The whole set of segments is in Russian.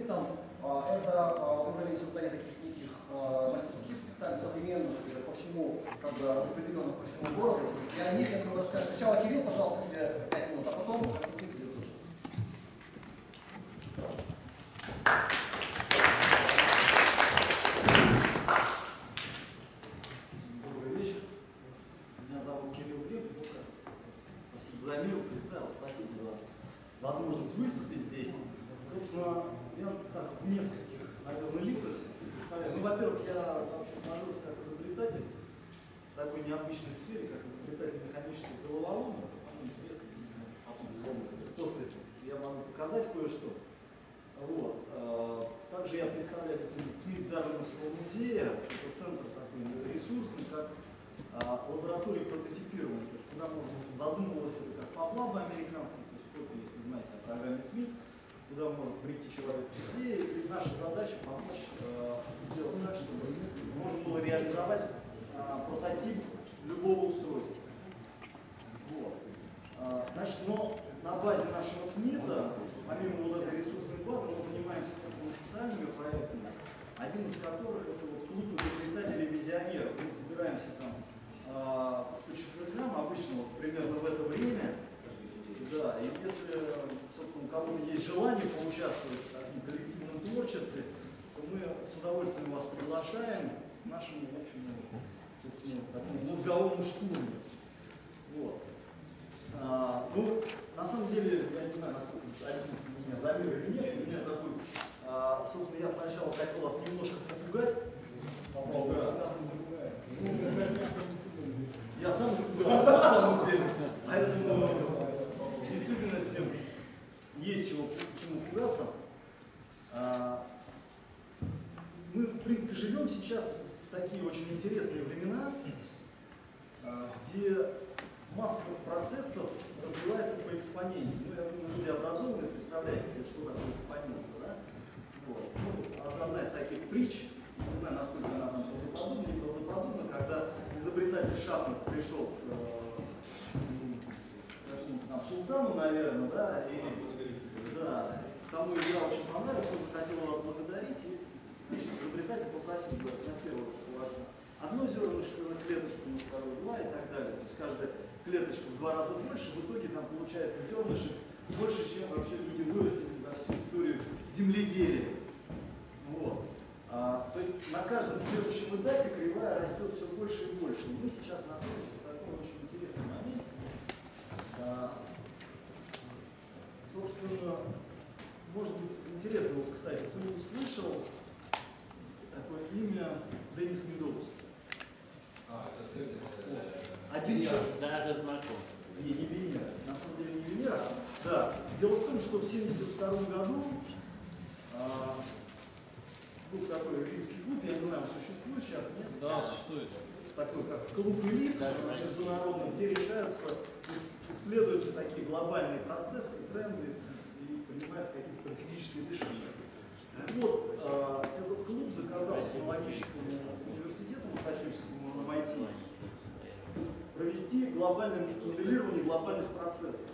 там, это уровень создания таких неких мастерских специально современных, по всему, как бы распределенных по всему городу. И о них я могу рассказать. Сначала Кирилл, пожалуйста, тебе 5 минут, а потом тебе тоже. Добрый вечер. Меня зовут Кирилл Глеб. Спасибо за мир, представил, спасибо за возможность выступить здесь. Собственно, я так в нескольких, наверное, лицах представляю. Ну, во-первых, я вообще сложился как изобретатель в такой необычной сфере, как изобретатель механических головоломок. Интересно, не знаю, потом, после я могу показать кое-что. Вот. Также я представляю СМИ Дарвиновского музея. Это центр такой ресурсный, как лаборатория прототипирования. То есть, куда можно задумывалось это как FabLab американский, то есть копия, если знаете, о программе СМИ, куда может прийти человек с идеей. И наша задача помочь сделать так, чтобы можно было реализовать прототип любого устройства. Вот. Значит, но на базе нашего ЦМИТа, помимо вот этой ресурсной базы, мы занимаемся такими социальными проектами, один из которых это вот клуб изобретателей-визионеров. Мы собираемся там по четвергам, обычно вот примерно в это время. Да, и если, собственно, у кого-то есть желание поучаствовать в таком коллективном творчестве, то мы с удовольствием вас приглашаем к нашему общему, собственно, такому мозговому штурму. Вот. Ну, на самом деле, я не знаю, насколько обидится меня за мир или нет, у меня такой, собственно, я сначала хотел вас немножко попугать. Я сам испугался, на самом деле. Поэтому в действительности есть чему пугаться. Мы, в принципе, живем сейчас в такие очень интересные времена, где масса процессов развивается по экспоненте. Ну, я думаю, люди образованные, представляете себе, что такое экспонент, да? Вот. Ну, одна из таких притч, не знаю, насколько она там правдоподобна, неправдоподобна, когда изобретатель шахмат пришел к султану, наверное, да, и да, тому игра очень понравилась, он захотел его отблагодарить, и, значит, изобретатель попросил, говорит, на первую положу одно зернышко на клеточку, на вторую два и так далее. То есть каждая клеточка в 2 раза больше, в итоге там получается зернышек больше, чем вообще люди вырастили за всю историю земледелия. Вот. То есть на каждом следующем этапе кривая растет все больше и больше. И мы сейчас находимся в таком очень интересном моменте. Собственно, может быть интересно, вот, кстати, кто-нибудь слышал такое имя Деннис Медоуз? Один человек. Да, это знаком. Не Венера. На самом деле не Венера. Да. Дело в том, что в 1972 году был такой римский клуб, я не знаю, он существует сейчас, нет? Да, существует. Такой, как клуб элит международный, где решаются, исследуются такие глобальные процессы, тренды и принимаются какие-то стратегические решения. Так вот, этот клуб заказал технологическому университету Массачусетскому MIT провести глобальное моделирование глобальных процессов.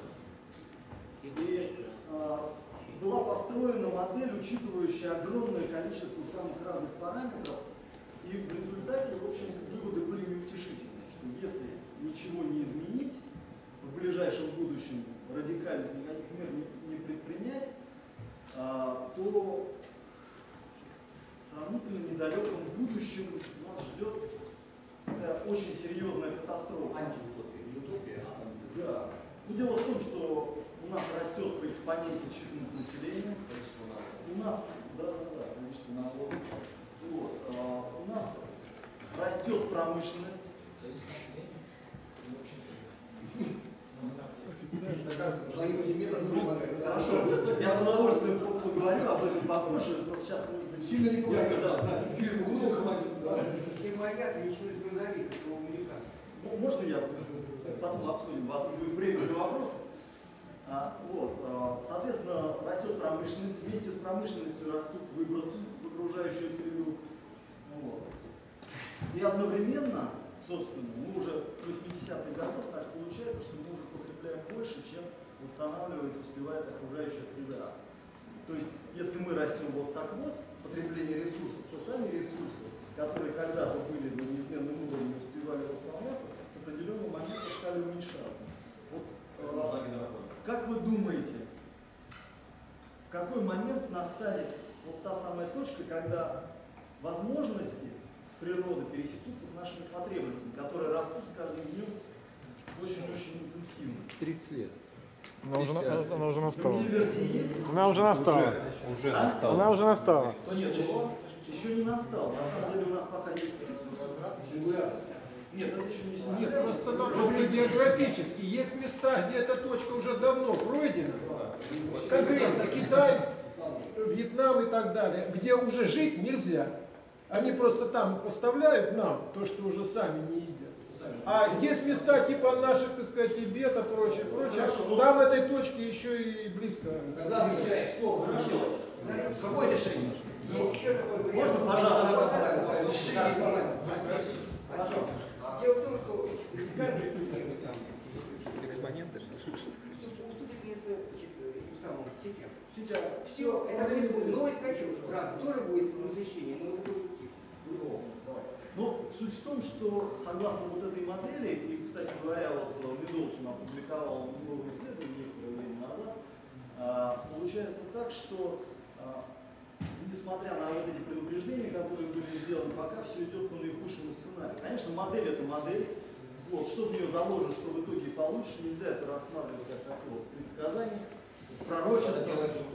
И была построена модель, учитывающая огромное количество самых разных параметров, и в результате, в общем, выводы были неутешительные, что если ничего не изменить, в ближайшем будущем радикальных никаких мер не предпринять, то в сравнительно недалеком будущем нас ждет такая очень серьезная катастрофа. Антиутопия, не утопия, а антиутопия. Да. Но дело в том, что у нас растет по экспоненте численность населения. Количество народа. У нас, количество народа. Вот. У нас растет промышленность. Хорошо, я с удовольствием поговорю об этом попозже, но сейчас нужно Сильно не просто. Можно я потом обсудим, будет время для вопросов. Вот. Соответственно, растет промышленность, вместе с промышленностью растут выбросы в окружающую среду. Вот. И одновременно, собственно, мы уже с 80-х годов так получается, что мы уже потребляем больше, чем восстанавливать успевает окружающая среда. То есть, если мы растем вот так вот, потребление ресурсов, то сами ресурсы, которые когда-то были на неизменном уровне, успевали восполняться, с определенного момента стали уменьшаться. Вот, как вы думаете, в какой момент настанет вот та самая точка, когда возможности природы пересекутся с нашими потребностями, которые растут с каждым днем очень-очень интенсивно? 30 лет. Она уже настала. Другие версии есть? Она уже настала. Уже настало. Она уже настала. Нет, еще не настал. На самом деле у нас пока есть ресурсы. Нет, это еще не Нет, просто географически есть места, где эта точка уже давно пройдена. Конкретно Китай, Вьетнам и так далее, где уже жить нельзя. Они просто там поставляют нам то, что уже сами не едят. А есть места типа наших, так сказать, Тибета, прочее, прочее. Там этой точки еще и близко. Когда отвечаешь, что хорошо? Какое решение? Можно, пожалуйста? Пожалуйста. Дело в том, что Экспоненты. Сейчас. все, это будет новый скачок. Правда, тоже будет насыщение, но это будет Ну, суть в том, что согласно вот этой модели, и, кстати говоря, вот Медоусон опубликовал новое исследование некоторое время назад, получается так, что несмотря на вот эти предупреждения, которые были сделаны, пока все идет по наихудшему сценарию. Конечно, модель это модель. Вот, что в нее заложено, что в итоге получишь, нельзя это рассматривать как такое предсказание, пророчество.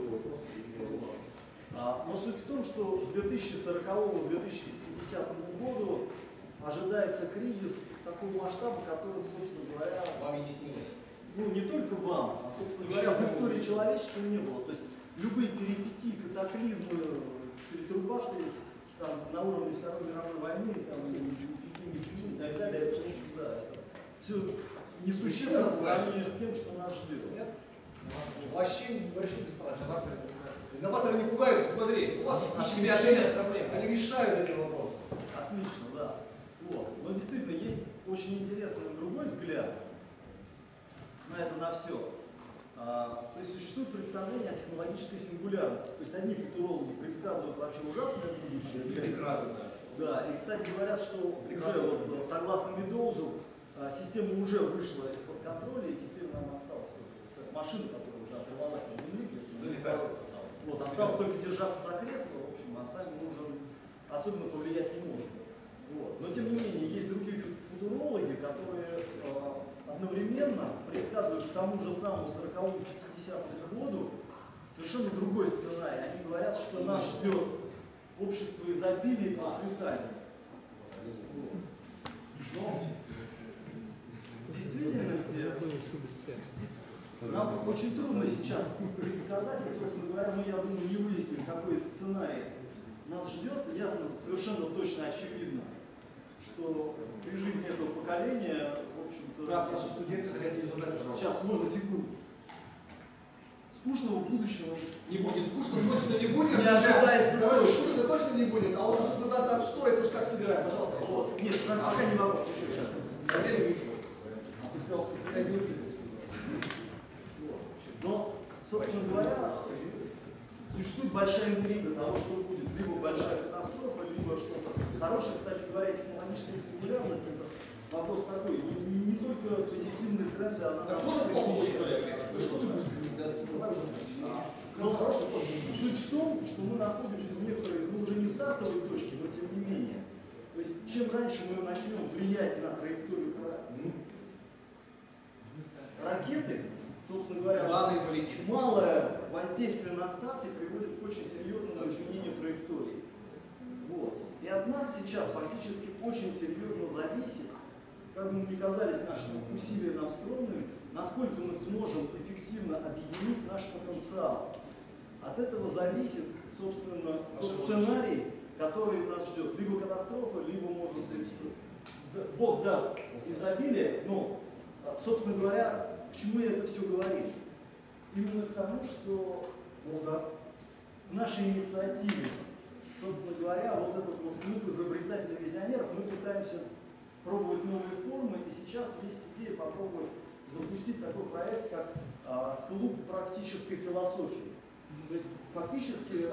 Но суть в том, что к 2040-2050 году ожидается кризис такого масштаба, который, собственно говоря, Вам и не снилось. ну не только вам, а, собственно говоря, в истории человечества не было. То есть любые перипетии, катаклизмы, перетрубации там, на уровне Второй мировой войны, там, и так далее, это, в общем, да, это все несущественно по сравнению с тем, что нас ждет. Нет? Вообще бесстрашно. Инноваторы не пугаются, смотри, вот, Наши они решают эти вопросы. Отлично, да. Вот. Но действительно есть очень интересный другой взгляд на это, на все. То есть существует представление о технологической сингулярности. То есть одни футурологи предсказывают вообще ужасное будущее. Прекрасно. Да, и, кстати, говорят, что уже вот, согласно Медоузу, система уже вышла из-под контроля, и теперь нам осталось только машина, которая уже оторвалась от земли. Вот, осталось только держаться за кресло, в общем, а сами мы уже особенно повлиять не можем. Вот. Но тем не менее, есть другие футурологи, которые одновременно предсказывают к тому же самому 40-50 году совершенно другой сценарий. Они говорят, что нас ждет общество изобилия и процветания. Но в действительности нам очень трудно сейчас предсказать, и, собственно говоря, мы, я думаю, не выясним, какой сценарий нас ждет. Ясно, совершенно точно очевидно, что при жизни этого поколения, в общем-то... Да, наши студенты хотят задать уже. Сейчас, можно секунду. Скучного будущего Не будет скучно, точно не будет. не ожидается Короче, точно. скучно точно не будет. А вот если куда там что, это уж как собираем, пожалуйста. Вот. Нет, пока не вопрос, еще сейчас. Я не вижу. А ты сказал, что я не увидел. Но, собственно говоря, существует большая интрига того, что будет либо большая катастрофа, либо что-то хорошее. Кстати говоря, технологическая сингулярность — это вопрос такой, не только позитивные тренды, а Так тоже плохо, что ли? Ну что ты будешь говорить? Давай уже. но суть в том, что мы находимся в некоторой, ну уже не стартовой точке, но тем не менее. То есть, чем раньше мы начнем влиять на траекторию ракеты, собственно говоря, малое воздействие на старте приводит к очень серьезному изменению траектории. Вот. И от нас сейчас фактически очень серьезно зависит, как бы ни казались наши усилия нам скромными, насколько мы сможем эффективно объединить наш потенциал. От этого зависит, собственно, тот сценарий, который нас ждет. Либо катастрофа, либо, может быть, Бог даст изобилие, но, собственно говоря, к чему я это все говорю? Именно к тому, что Бог даст в нашей инициативе, собственно говоря, вот этот вот клуб изобретательных визионеров, мы пытаемся пробовать новые формы, и сейчас есть идея попробовать запустить такой проект, как клуб практической философии. То есть фактически,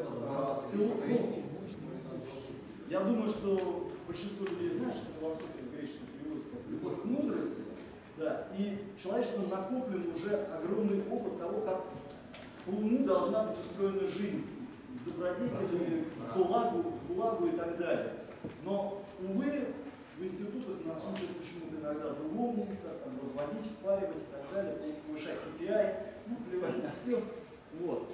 я думаю, что большинство людей знает, что философия из греческого переводится как любовь к мудрости, да, и человечеству накоплен уже огромный опыт того, как по уму должна быть устроена жизнь, с добродетелями, с благу и так далее. Но, увы, в институтах нас учат почему-то иногда другому, как там разводить, впаривать и так далее, повышать KPI, ну, плевать на всех. Вот.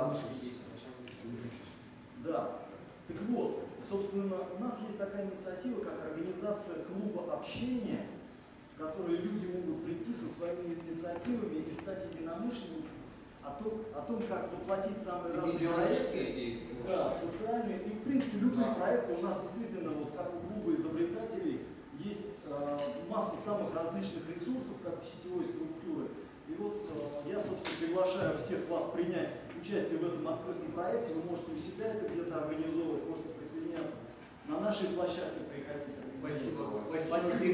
Да. Так вот, собственно, у нас есть такая инициатива, как организация клуба общения, в которой люди могут прийти со своими инициативами и стать единомышленниками о том, как воплотить самые разные проекты, да, социальные. И, в принципе, любые проекты у нас действительно, вот как у клуба изобретателей, есть масса самых различных ресурсов, как у сетевой структуры. И вот я, собственно, приглашаю всех вас принять участие в этом открытом проекте. Вы можете у себя это где-то организовывать, можете присоединяться на нашей площадке, приходите. Спасибо. Спасибо.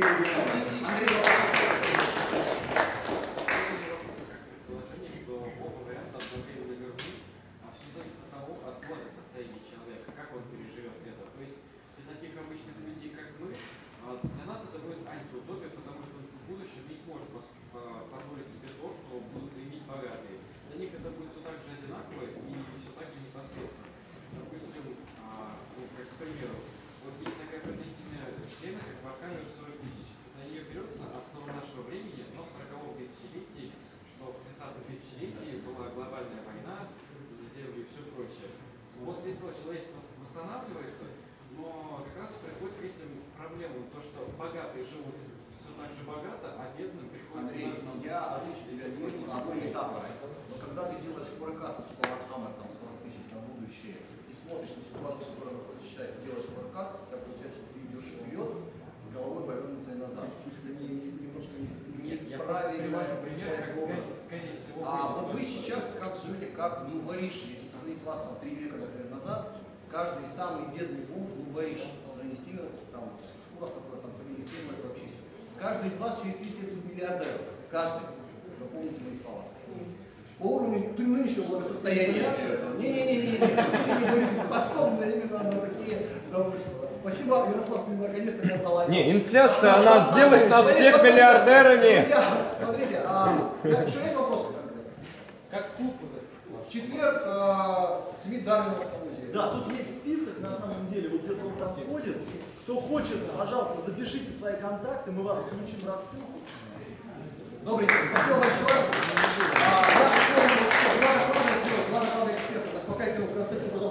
Положение, что оба варианта одновременно верны, а все зависит от того, от года состояния человека, как он переживет это. То есть для таких обычных людей, как мы, для нас это будет антиутопия, потому что в будущем мы не сможем позволить себе то, что будут иметь богатые. Для них это будет все так же одинаково и все так же непосредственно. Допустим, как к примеру, вот есть такая традиционная схема, как Вархаммер 40 тысяч. За нее берется основа нашего времени, но в 40-м тысячелетии, что в 30-м тысячелетии была глобальная война за землю и все прочее. После этого человечество восстанавливается, но как раз приходит к этим проблемам, то, что богатые живут все так же богато, а бедным приходится... Андрей, я отвечу тебе одной метафорой. Но когда ты делаешь форекаст типа Warhammer, там 40 тысяч на будущее, и смотришь на ситуацию, которая находится сейчас, ты делаешь форекаст, у тебя получается, что ты идешь вперед, с головой повернутой назад. Это немножко неправильно получается образ. А вот вы сейчас как живете, как Нувариша. Если смотреть вас там 3 века, например, назад, каждый самый бедный бомж Нувариша, по сравнению с теми, там, Шкуров, который там фамилия фирмы, это вообще все. Каждый из вас через 30 лет будет миллиардером. Каждый. Запомните мои слова. По уровню нынешнего благосостояния. Не-не-не, ты не будете способны именно на такие довольства. Спасибо, Ярослав, ты наконец-то меня заладил. Не, инфляция, она сделает нас всех миллиардерами. Друзья, смотрите, еще есть вопросы? Как в клуб вот этот. В четверг Цвет Дарвина в Калузе. Да, тут есть список, на самом деле, вот где-то он там ходит. Кто хочет, пожалуйста, запишите свои контакты, мы вас включим в рассылку. Добренько, спасибо большое. Я хотел два доклада эксперта. Пока я перейду к Константину, пожалуйста.